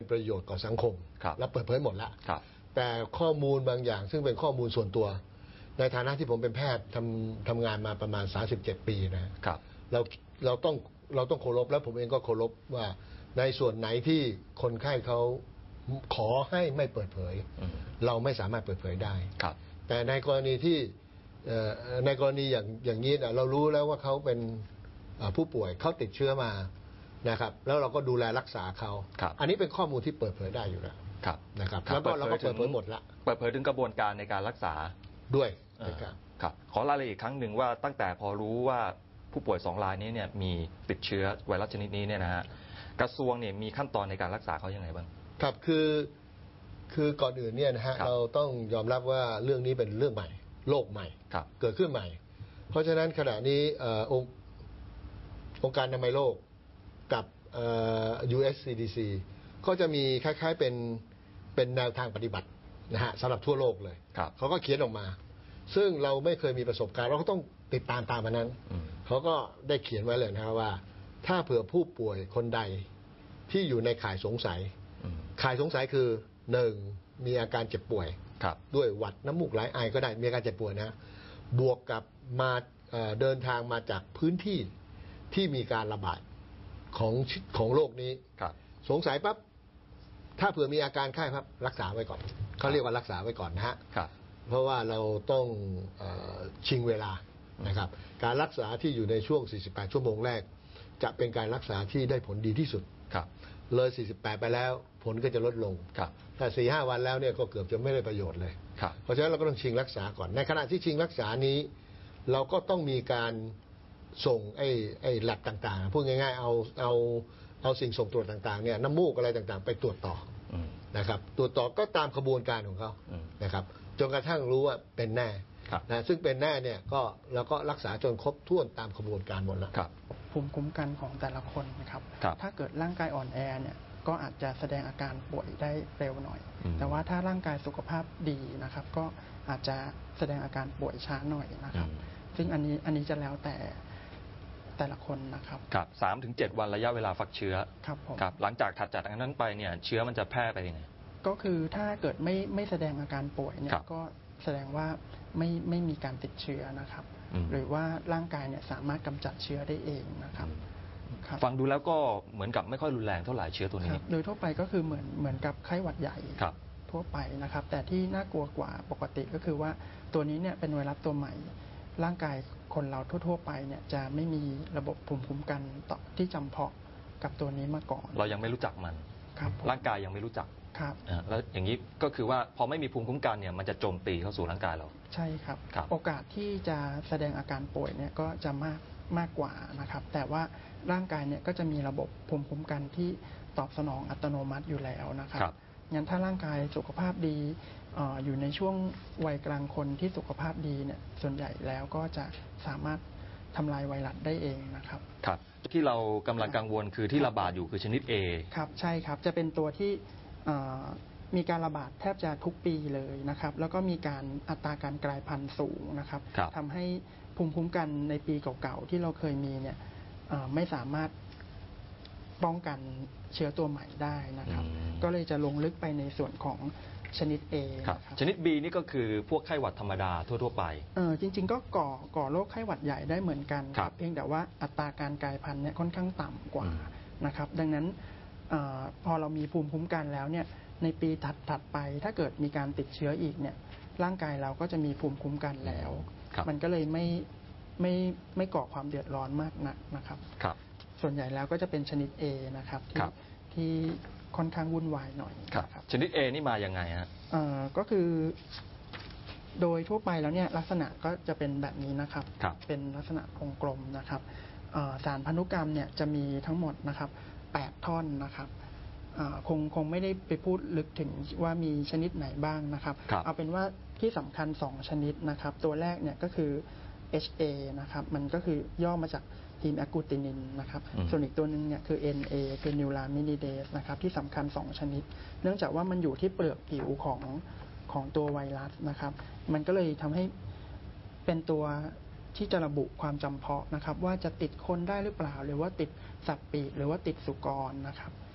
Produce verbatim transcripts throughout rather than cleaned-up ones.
ประโยชน์ต่อสังคมและเปิดเผยหมดแล้วแต่ข้อมูลบางอย่างซึ่งเป็นข้อมูลส่วนตัวในฐานะที่ผมเป็นแพทย์ทำทำงานมาประมาณสามสิบเจ็ดปีนะครับเราเราต้องเราต้องเคารพแล้วผมเองก็เคารพว่าในส่วนไหนที่คนไข้เขาขอให้ไม่เปิดเผยเราไม่สามารถเปิดเผยได้แต่ในกรณีที่ในกรณีอย่างอย่างนี้เรารู้แล้วว่าเขาเป็นผู้ป่วยเขาติดเชื้อมานะครับแล้วเราก็ดูแลรักษาเขาอันนี้เป็นข้อมูลที่เปิดเผยได้อยู่แล้วนะครับแล้วก็เราก็เปิดเผยหมดละเปิดเผยถึงกระบวนการในการรักษาด้วยครับขอรายละเอียดอีกครั้งหนึ่งว่าตั้งแต่พอรู้ว่าผู้ป่วยสองรายนี้เนี่ยมีติดเชื้อไวรัสชนิดนี้เนี่ยนะฮะกระทรวงเนี่ยมีขั้นตอนในการรักษาเขายังไงบ้างครับคือคือก่อนอื่นเนี่ยนะฮะเราต้องยอมรับว่าเรื่องนี้เป็นเรื่องใหม่โรคใหม่เกิดขึ้นใหม่เพราะฉะนั้นขณะนี้องค์องค์การอนามัยโลกกับ ยู เอส ซี ดี ซี ก็จะมีคล้ายๆเป็นเป็นแนวทางปฏิบัตินะฮะสำหรับทั่วโลกเลยเขาก็เขียนออกมาซึ่งเราไม่เคยมีประสบการณ์เราก็ต้องติดตามตามมันนั้นเขาก็ได้เขียนไว้เลยนะครับว่าถ้าเผื่อผู้ป่วยคนใดที่อยู่ในข่ายสงสัยข่ายสงสัยคือหนึ่งมีอาการเจ็บป่วยด้วยหวัดน้ำมูกไหลไอก็ได้มีอาการเจ็บป่วยนะบวกกับมาเดินทางมาจากพื้นที่ที่มีการระบาดของของโรคนี้สงสัยปั๊บถ้าเผื่อมีอาการไข้ปั๊บรักษาไว้ก่อนเขาเรียกว่ารักษาไว้ก่อนนะฮะเพราะว่าเราต้องชิงเวลานะครับการรักษาที่อยู่ในช่วงสี่สิบแปดชั่วโมงแรกจะเป็นการรักษาที่ได้ผลดีที่สุดเลยสี่สิบแปดไปแล้วผลก็จะลดลงแต่ สี่ห้า วันแล้วเนี่ยก็เกือบจะไม่ได้ประโยชน์เลยเพราะฉะนั้นเราก็ต้องชิงรักษาก่อนในขณะที่ชิงรักษานี้เราก็ต้องมีการส่งไอ้ไอ้แลบต่างๆพูดง่ายๆเอาเอาเอาสิ่งส่งตรวจต่างๆเนี่ยน้ำมูกอะไรต่างๆไปตรวจต่อนะครับตรวจต่อก็ตามกระบวนการของเขานะครับจนกระทั่งรู้ว่าเป็นแน่นะซึ่งเป็นแน่เนี่ยก็เราก็รักษาจนครบถ้วนตามกระบวนการหมดแล้วภูมิคุ้มกันของแต่ละคนนะครับถ้าเกิดร่างกายอ่อนแอเนี่ยก็อาจจะแสดงอาการป่วยได้เร็วหน่อยแต่ว่าถ้าร่างกายสุขภาพดีนะครับก็อาจจะแสดงอาการป่วยช้าหน่อยนะครับซึ่งอันนี้อันนี้จะแล้วแต่แต่ละคนนะครับครับสามถึงเจ็ดวันระยะเวลาฟักเชื้อครับผมครับหลังจากถัดจากนั้นไปเนี่ยเชื้อมันจะแพร่ไปยังไงก็คือถ้าเกิดไม่ไม่แสดงอาการป่วยเนี่ยก็แสดงว่าไม่ไม่มีการติดเชื้อนะครับหรือว่าร่างกายเนี่ยสามารถกำจัดเชื้อได้เองนะครับฟังดูแล้วก็เหมือนกับไม่ค่อยรุนแรงเท่าไหร่เชื้อตัวนี้โดยทั่วไปก็คือเหมือนเหมือนกับไข้หวัดใหญ่ทั่วไปนะครับแต่ที่น่ากลัวกว่าปกติก็คือว่าตัวนี้เนี่ยเป็นไวรัสตัวใหม่ร่างกายคนเราทั่วๆไปเนี่ยจะไม่มีระบบภูมิคุ้มกันต่อที่จำเพาะกับตัวนี้มาก่อนเรายังไม่รู้จักมันครับร่างกายยังไม่รู้จักครับแล้วอย่างนี้ก็คือว่าพอไม่มีภูมิคุ้มกันเนี่ยมันจะโจมตีเข้าสู่ร่างกายเราใช่ครับโอกาสที่จะแสดงอาการป่วยเนี่ยก็จะมากมากกว่านะครับแต่ว่าร่างกายเนี่ยก็จะมีระบบภูมิคุ้มกันที่ตอบสนองอัตโนมัติอยู่แล้วนะครับงั้นถ้าร่างกายสุขภาพดีอยู่ในช่วงวัยกลางคนที่สุขภาพดีเนี่ยส่วนใหญ่แล้วก็จะสามารถทำลายไวรัสได้เองนะครับครับที่เรากำลังกังวลคือที่ระบาดอยู่คือชนิด A ครับใช่ครับจะเป็นตัวที่มีการระบาดแทบจะทุกปีเลยนะครับแล้วก็มีการอัตราการกลายพันธุ์สูงนะครับทำให้ภูมิคุ้มกันในปีเก่าๆที่เราเคยมีเนี่ยไม่สามารถป้องกันเชื้อตัวใหม่ได้นะครับก็เลยจะลงลึกไปในส่วนของชนิด A ชนิด B นี่ก็คือพวกไข้หวัดธรรมดาทั่วๆไปเออจริงๆก็ก่อก่อโรคไข้หวัดใหญ่ได้เหมือนกันครับเพียงแต่ว่าอัตราการกลายพันธุ์เนี่ยค่อนข้างต่ำกว่านะครับดังนั้นอพอเรามีภูมิคุ้มกันแล้วเนี่ยในปีถัดๆไปถ้าเกิดมีการติดเชื้ออีกเนี่ยร่างกายเราก็จะมีภูมิคุ้มกันแล้วมันก็เลยไม่ไม่ไม่ก่อความเดือดร้อนมากนักนะครับส่วนใหญ่แล้วก็จะเป็นชนิด A นะครับที่ที่ค่อนข้างวุ่นวายหน่อยครับชนิด A นี่มาอย่างไงฮะก็คือโดยทั่วไปแล้วเนี่ยลักษณะก็จะเป็นแบบนี้นะครับเป็นลักษณะวงกลมนะครับสารพันธุกรรมเนี่ยจะมีทั้งหมดนะครับแปดท่อนนะครับคงคงไม่ได้ไปพูดลึกถึงว่ามีชนิดไหนบ้างนะครับเอาเป็นว่าที่สำคัญสองชนิดนะครับตัวแรกเนี่ยก็คือ เอช เอ นะครับมันก็คือย่อมาจากฮีมแอกูตินินนะครับส่วนอีกตัวหนึ่งเนี่ยคือ เอ็น เอ คือนิวลามินิเดสนะครับที่สำคัญสองชนิดเนื่องจากว่ามันอยู่ที่เปลือกผิวของของตัวไวรัสนะครับมันก็เลยทำให้เป็นตัวที่จะระบุความจำเพาะนะครับว่าจะติดคนได้หรือเปล่าหรือว่าติดสัตว์ปีกหรือว่าติดสุกรนะครับ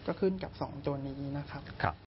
ก็ขึ้นกับสองตัวนี้นะครับครับ